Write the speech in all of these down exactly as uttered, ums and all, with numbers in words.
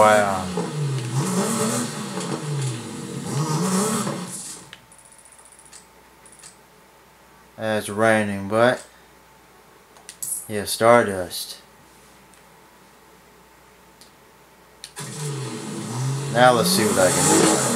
Wow. It's raining, but yeah, Stardust. Now let's see what I can do.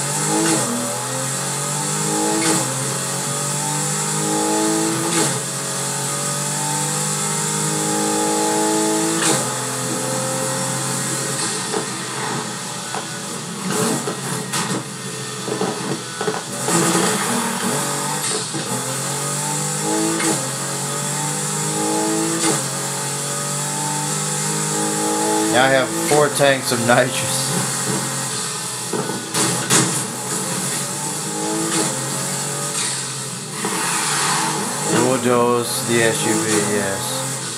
Now I have four tanks of nitrous. Bulldoze the S U V, yes.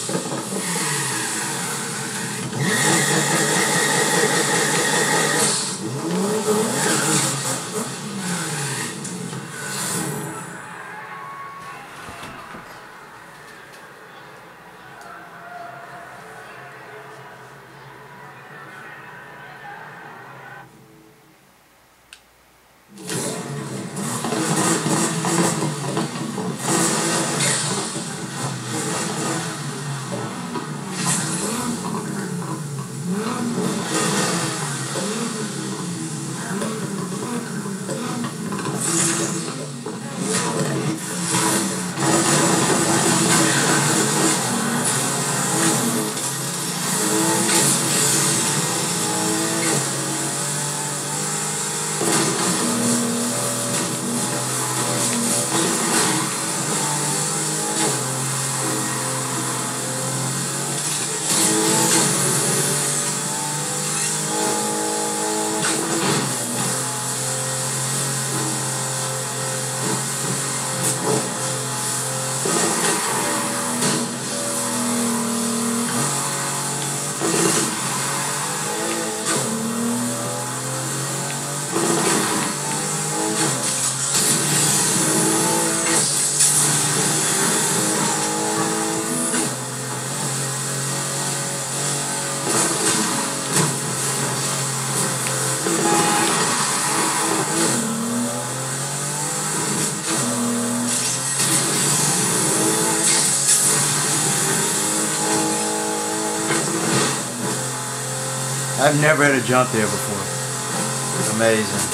I've never had a jump there before. It's amazing.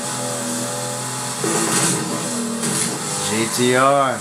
G T R.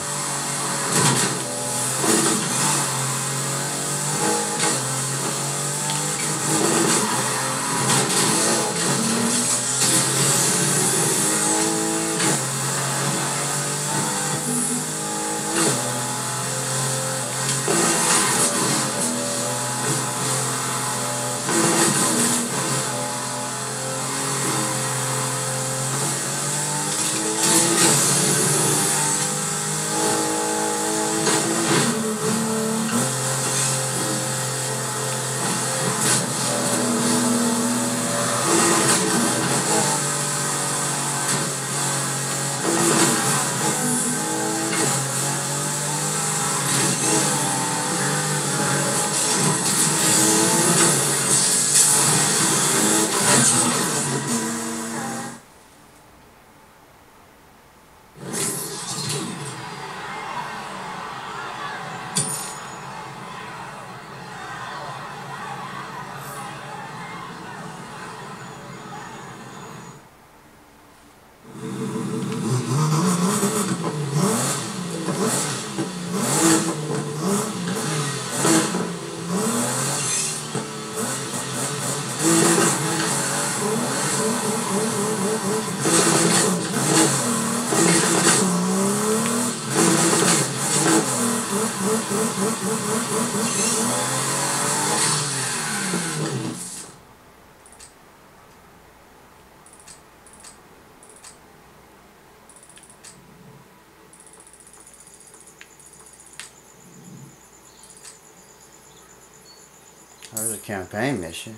There's a campaign mission.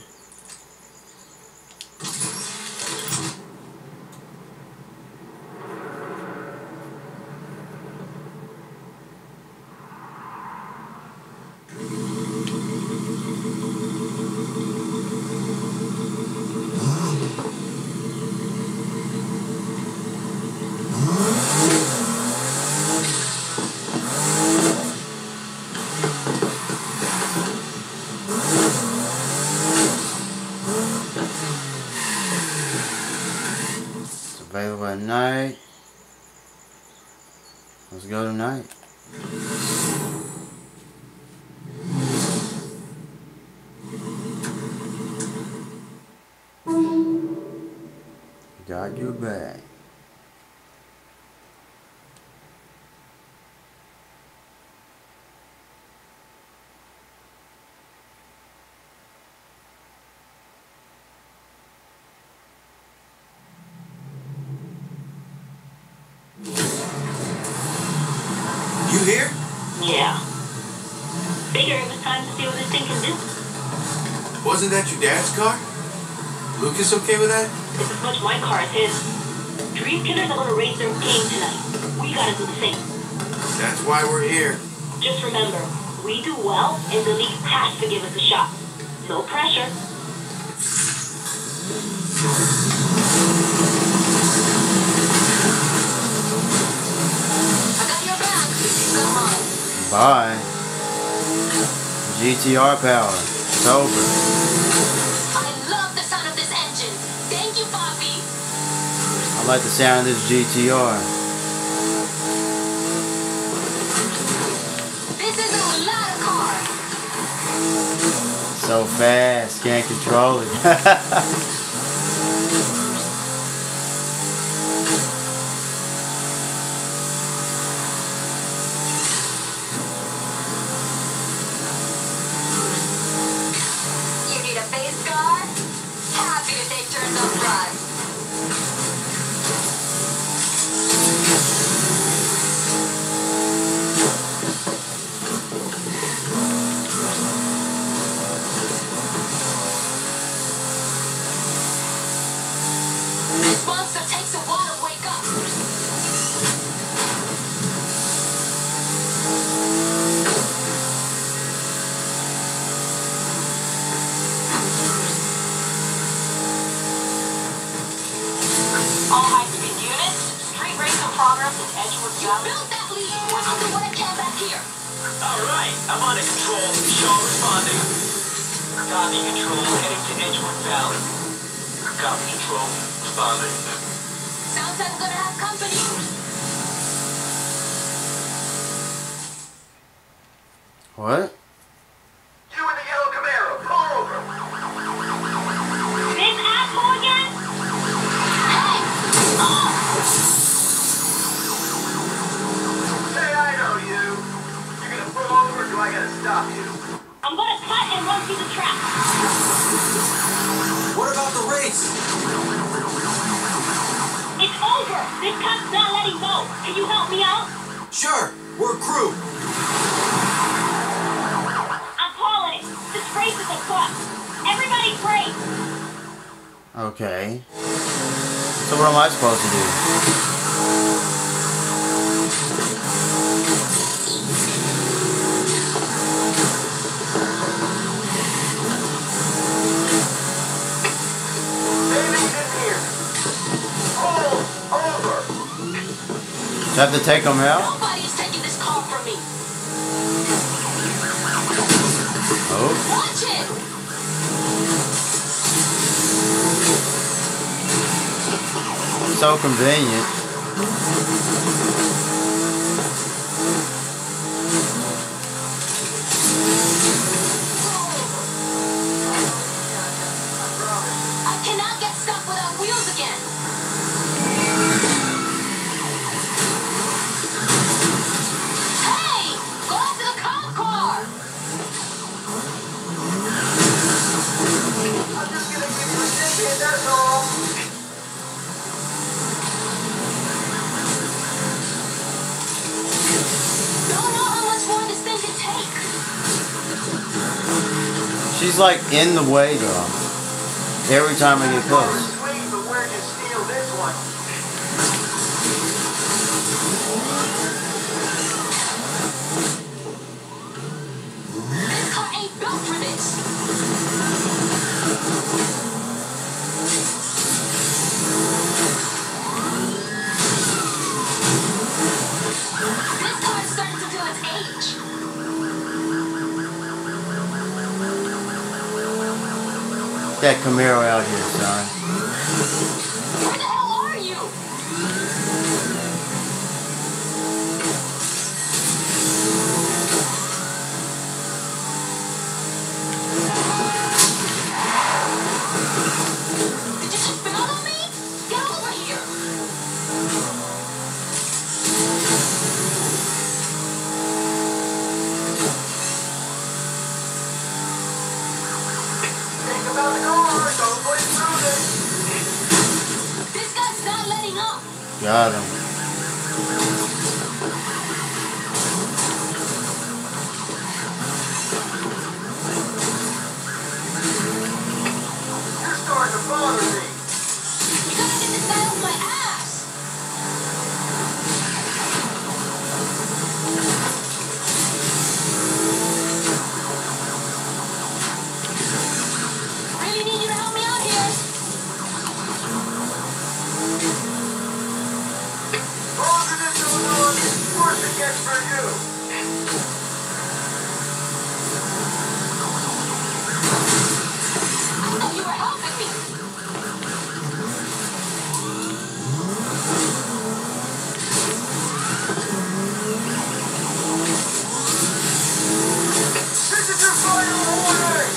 Tonight. Let's go tonight. Got your back. You here? Yeah. Figure it was time to see what this thing can do. Wasn't that your dad's car? Lucas okay with that? It's as much my car as his. Dream Killers are gonna raise their game tonight. We gotta do the same. That's why we're here. Just remember, we do well, and the league has to give us a shot. No pressure. I got your back. Come on. Bye. G T R power. It's over. I like the sound of this G T R. This is a lot of car. So fast, can't control it. You need a base car? Happy to take turns on drive. This monster takes a while to wake up. All high-speed units, street race in progress in Edgewood Valley. You built that lead. I'll do what I can back here. All right, I'm on a control. Shaw responding. Copy control, heading to Edgewood Valley. Copy control, responding. Sounds like we're gonna have company. What? You in the yellow Camaro, pull over. This asshole again? Hey! Oh! Hey, I know you. You gonna pull over or do I gotta stop you? I'm gonna cut and run through the trap. What about the race? It's over. This cop's not letting go. Can you help me out? Sure, we're a crew. I'm calling it. This race is a cut. Everybody pray. Okay. So what am I supposed to do? Do I have to take them out? Nobody's taking this call from me. Oh. Watch it. So convenient. I cannot get stuck without wheels again. Hey! Go after the cop car! I'm just gonna give you a ticket, that's all. Don't know how much more this thing can take. She's like in the way though. Every time I get close. Sweet, but where'd you steal this one? This car ain't built for this. This car is starting to feel its age. That Camaro out here, son. Where the hell are you? Got him. You're starting to bother me. You gotta get this guy off my ass! Really need you to help me out here. Longer this goes on, the worse it gets for you. I thought you were helping me. This is your final warning.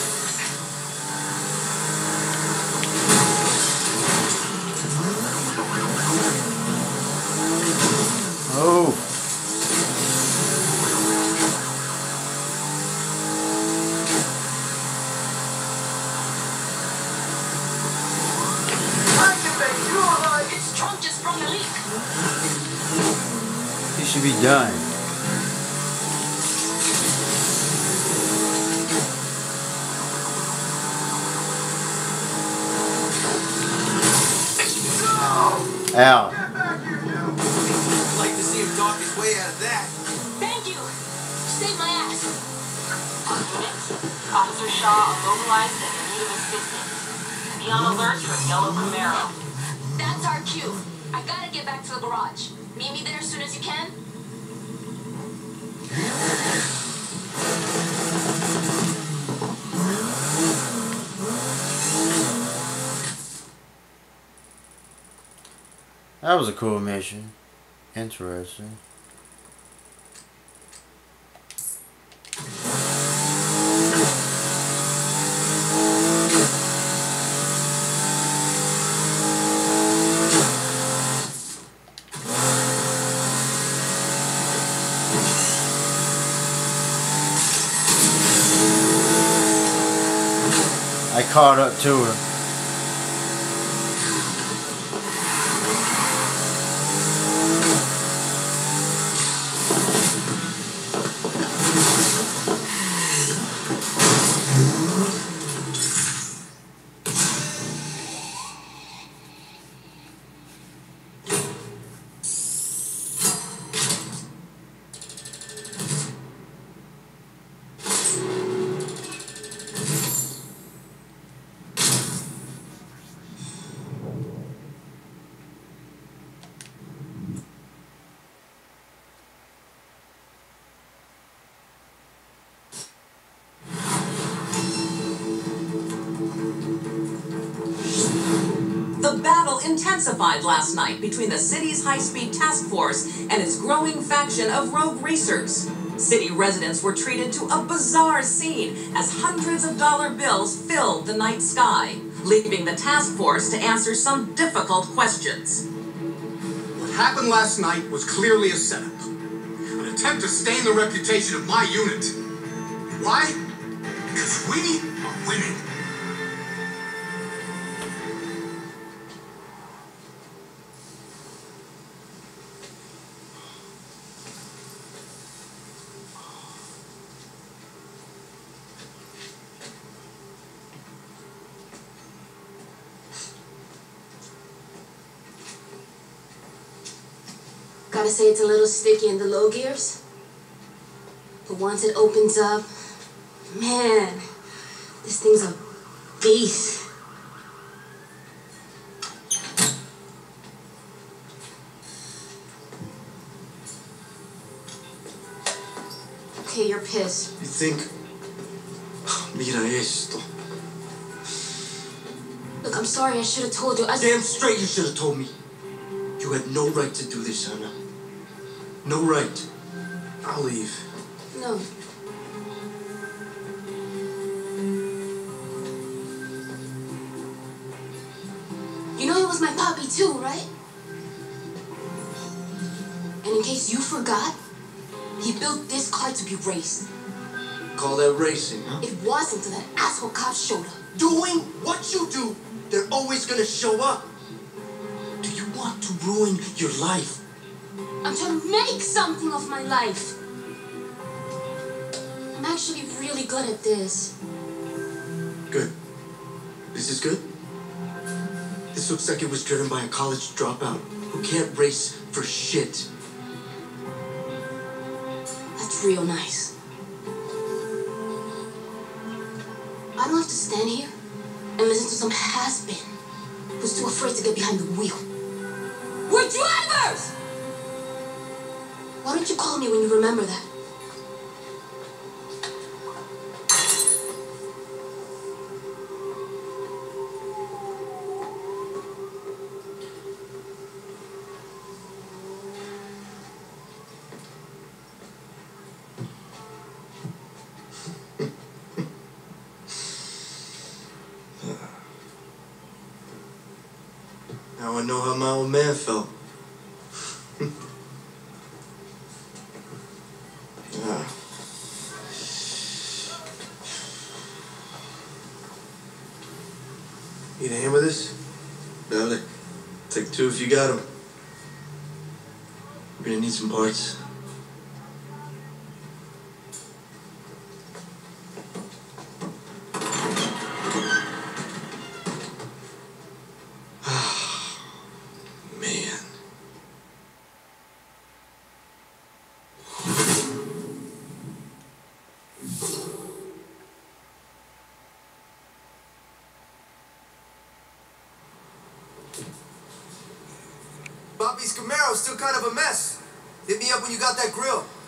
Oh. I can make you alive. It's Trump just from the leak. He should be done. Ow. Get back here, you. I'd like to see him talk his way out of that. Thank you. Saved my ass. Our units, Officer Shaw immobilized and in need of assistance. Be on alert for yellow Camaro. That's our cue. I gotta get back to the garage. Meet me there as soon as you can. That was a cool mission. Interesting. I caught up to her. The battle intensified last night between the city's high-speed task force and its growing faction of rogue racers. City residents were treated to a bizarre scene as hundreds of dollar bills filled the night sky, leaving the task force to answer some difficult questions. What happened last night was clearly a setup. An attempt to stain the reputation of my unit. Why? Because we are winning. Gotta say it's a little sticky in the low gears. But once it opens up, man, this thing's a beast. Okay, you're pissed. You think? Mira esto. Look, I'm sorry, I should have told you. I Damn straight you should have told me. You had no right to do this, Anna. No right. I'll leave. No. You know he was my puppy too, right? And in case you forgot, he built this car to be raced. Call that racing, huh? It wasn't until that asshole cop showed up. Doing what you do, they're always gonna show up. Do you want to to ruin your life. I'm trying to make something of my life. I'm actually really good at this. Good. This is good? This looks like it was driven by a college dropout who can't race for shit. That's real nice. I don't have to stand here and listen to some has-been who's too afraid to get behind the wheel. We're drivers! Why don't you call me when you remember that? Now I know how my old man felt. Yeah. Need a hand with this? Got it. Take two if you got them. We're gonna need some parts. Man. Bobby's Camaro's still kind of a mess. Hit me up when you got that grill.